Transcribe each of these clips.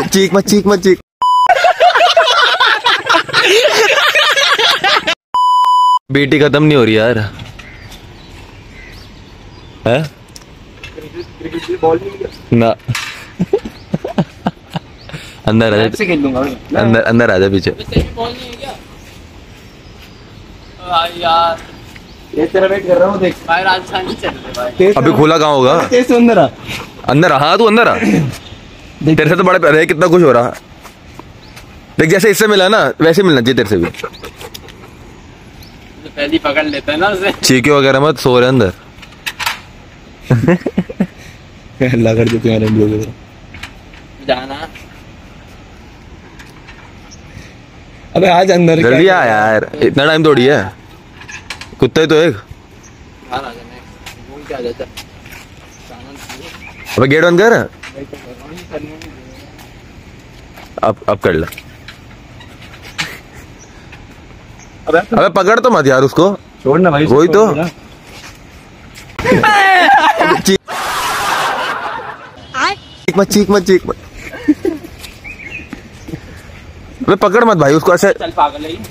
चीख मत चीख मत चीख। बेटी खत्म नहीं हो रही यार। है ना। अंदर आ जा, अंदर आ जा पीछे। यार ये तेरा वेट कर रहा हूँ, देख भाई राजस्थान चल रहे भाई। अभी खोला कहाँ होगा? तेज अंदर आ, अंदर हाँ तू अंदर आ। तेरे से तो बड़ा प्यार है, कितना कुछ हो रहा। देख जैसे इससे मिला ना वैसे मिलना चाहिए तेरे से भी। तो पहले पकड़ लेता है ना उसे। चीखे वगैरह मत, सो रहे अंदर। अल्लाह कर दे तुम्हारे जाना। अबे आज अंदर जल्दी आ यार, इतना टाइम थोड़ी है। कुत्ता ही तो एक। अबे गेट बंद कर। अब कर ले। अबे पकड़ तो मत यार उसको, छोड़ना भाई। वही तो। चीख मत चीख मत चीख मत। अबे पकड़ मत भाई उसको ऐसे। चल पागल है।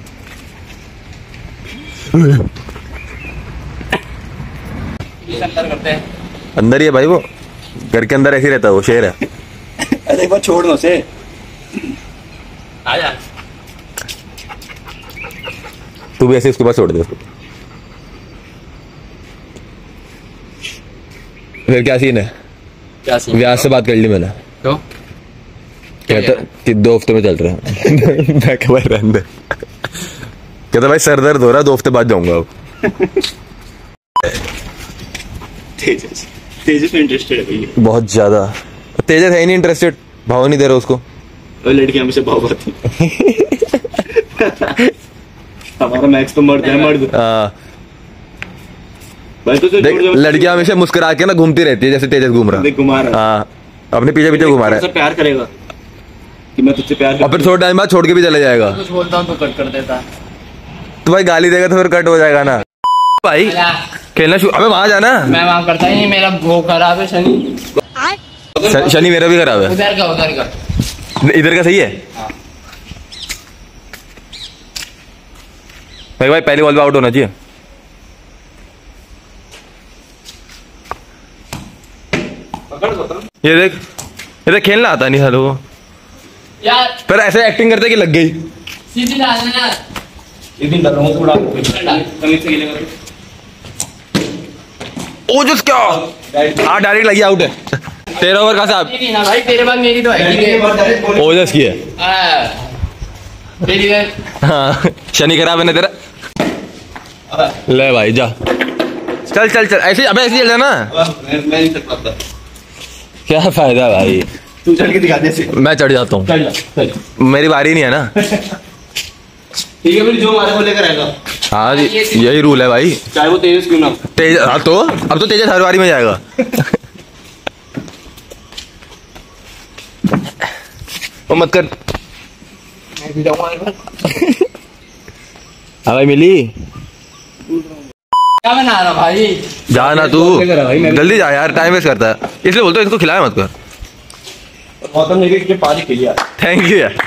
अंदर करते हैं। अंदर ही है भाई वो, घर के अंदर ऐसे ही रहता है वो, शेर है। अरे एक बार छोड़ दो उसे। आजा। तू भी ऐसे उसके पास छोड़ दे उसको। फिर क्या सीन है? क्या सीन? व्यास से बात कर ली मैंने। तो कहता कि 2 हफ्ते में चल रहा है। मैं क्या भाई रहने दे। कहता भाई सर दर्द हो रहा है, 2 हफ्ते बाद जाऊंगा अब। तेजस में इंटरेस्टेड है भैया, बहुत ज्यादा। तेजस है ही नहीं इंटरेस्टेड, भाव नहीं दे रहा उसको। और लड़कियां हमेशा भाव आती। हमारा मैक्स तो मर्द है, मर्द। भाई तो लड़कियां हमेशा मुस्कुरा के ना घूमती रहती है, जैसे तेजस घूम रहा है। घुमा रहा है, अपने पीछे पीछे घुमा रहा है। प्यार करेगा कि मैं तुझसे प्यार, और फिर थोड़ा टाइम बाद छोड़ के भी चले जाएगा। कुछ बोलता हूँ तो कट कर देता। तो भाई गाली देगा तो फिर कट हो जाएगा ना भाई। खेलना शुरू। अबे वहां जाना। मैं वहां करता ही नहीं, मेरा वो खराब है। शनि शनि मेरा भी खराब है। उधर का इधर का सही है। भाई पहली बॉल पे आउट होना चाहिए। ये देख खेलना आता नहीं हेलो यार। पर ऐसे एक्टिंग करते कि लग गई। सीधी डालना यार। सीधी डाल रहा हूं थोड़ा। कमीज से खेलेगा ओ जस्ट क्या। हाँ डायरेक्ट लगी, आउट है। 13 ओवर का साहब। मेरी ना भाई, तेरे बाद मेरी तो है। ओजस की है। तेरी है। हाँ शनि खराब है ना तेरा। ले भाई जा, चल चल चल ऐसे। अबे ऐसे चल जाना। मैं नहीं चल पाता। क्या फायदा भाई, तू चढ़ के दिखा दे से। मैं चढ़ जाता हूँ। चल मेरी बारी नहीं है ना। ठीक है, फिर जो हमारे को लेकर आएगा। हाँ यही रूल है भाई, चाहे वो तेजस क्यों ना। तेज। हाँ तो अब तो तेजस हर बारी में जाएगा। वो मत कर। मैं भी जाऊंगा। हाँ भाई मिली। क्या बना रहा भाई? जा ना तू, जल्दी जा यार, टाइम वेस्ट करता है इसलिए बोलते इसको खिलाया मत कर। गौतम ने भी पारी खेली यार। थैंक यू यार।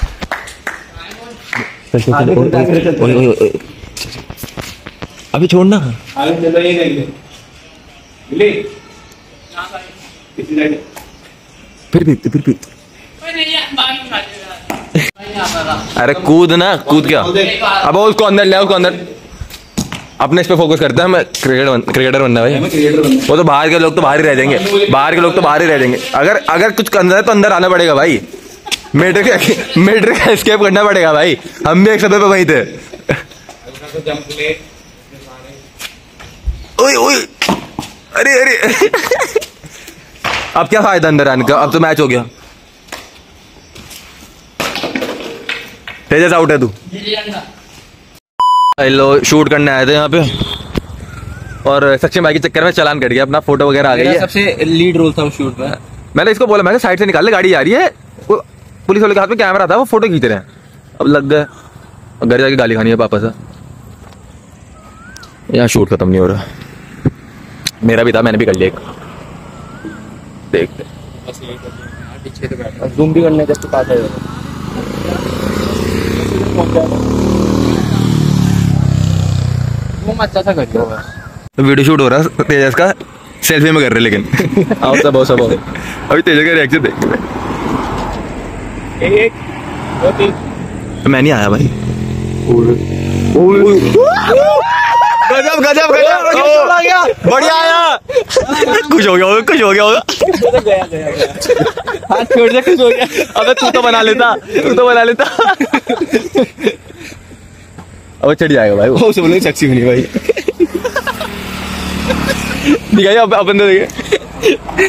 अभी छोड़ना। आगे चलो, ये देख ले। मिली? फिर भी अरे कूद ना, कूद क्या। अब उसको अंदर ले, उसको अंदर। अपने इस पे फोकस करते हैं, हमें क्रिकेटर बनना है भाई। वो तो बाहर के लोग तो बाहर ही रह जाएंगे, बाहर के लोग तो बाहर ही रह जाएंगे। अगर कुछ अंदर है तो अंदर आना पड़ेगा भाई। मेट्रिक का एस्केप करना पड़ेगा भाई। हम भी एक समय पे वहीं थे। ओए ओए, अरे अरे। अब क्या फायदा अंदर आने का, अब तो मैच हो गया। तेजस आउट है तू। हेलो, शूट करने आए थे यहाँ पे और सक्षम भाई के चक्कर में चालान कट गया अपना। फोटो वगैरह आ गई है। सबसे लीड रोल था उस शूट में। मैंने इसको बोला, मैंने साइड से निकाल ले, गाड़ी आ रही है। पुलिस वाले के हाथ में कैमरा था, वो फोटो खींच रहे हैं। अब लग गए, घर जाके गाली खानी है पापा से। यहाँ शूट खत्म नहीं हो रहा। मेरा भी था, मैंने भी कर लिया एक। देखते बस यही कर यार, पीछे तो बैठा जूम भी करने के पास है। वो अच्छा सा करियो बस। तो वीडियो शूट हो रहा है तेजस का, सेल्फी में कर रहे लेकिन आओ सब आओ सब आओ। अभी तेजस का रिएक्शन देख। एक दो तीन। मैं नहीं आया भाई। गजब गजब गजब आ गया, बढ़िया आया। खुश हो गया होगा, खुश हो गया होगा। गया गया गया। हाथ छोड़ दे, कुछ हो गया। अबे तू तो बना लेता, तू तो बना लेता। अब चढ़ जाएगा भाई वो। सब लोग सेक्सी बनी भाई। दिखाइए अपन तो देखिए।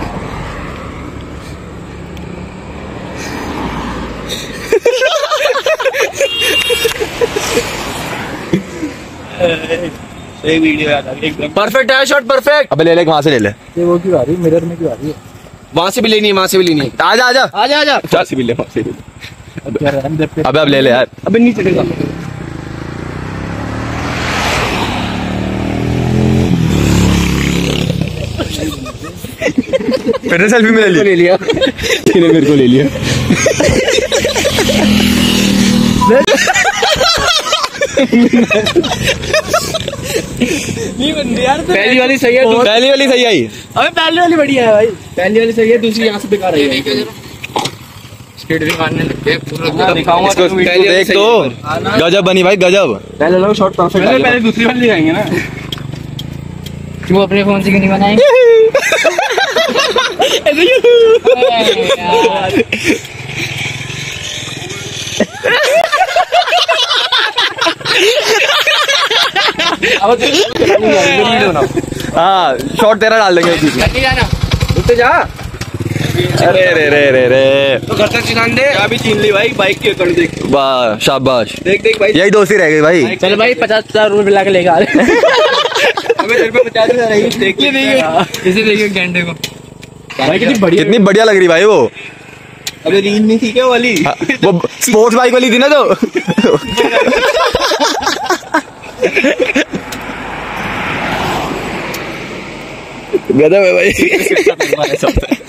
सही वीडियो यार एकदम परफेक्ट है शॉट, परफेक्ट। अबे ले ले, वहां से ले ले। ये वो क्यों आ रही है, मिरर में क्यों आ रही है? वहां से भी लेनी है, वहां से भी लेनी है। आजा आजा आजा आजा। वहां से भी ले, वहां से भी ले। क्या अंदर पे? अबे अब ले ले यार। अबे नहीं चलेगा। फिर ने सेल्फी में ले ली। ले लिया तूने, मेरे को ले लिया। नहीं बंदे यार, पहली वाली सही है। पहली वाली सही आई। अबे पहली वाली बढ़िया है भाई, पहली वाली सही है, दूसरी यहाँ से बेकार है। स्पीड दिखाने लग गए पूरा। दिखाऊंगा इसको तो इसको देख तो, गजब बनी भाई गजब। पहले लोग शॉट परफेक्ट है, पहले दूसरी वाली दिखाएंगे ना। क्यों अपने फोन से क्यों नहीं बनाएंगे? हाँ शॉट तेरा डाल देंगे। जल्दी जाना। उठते जा। अरे रे रे रे रे, तो घर तक चिनान दे। अभी छीन ली भाई, बाइक की अकड़ देख। वाह शाबाश। देख देख भाई, यही दोस्ती रह गई भाई। चल भाई 50,000 रुपए मिला के लेके आ रहे। हमें तेरे पे 50,000 रहेगी। देख ये देखिए, इसे देखिए गेंडे को। भाई कितनी बढ़िया, कितनी बढ़िया लग रही भाई वो। अबे रील नहीं थी क्या वाली? हाँ, वो स्पोर्ट्स बाइक वाली थी ना तो। गजब है भाई।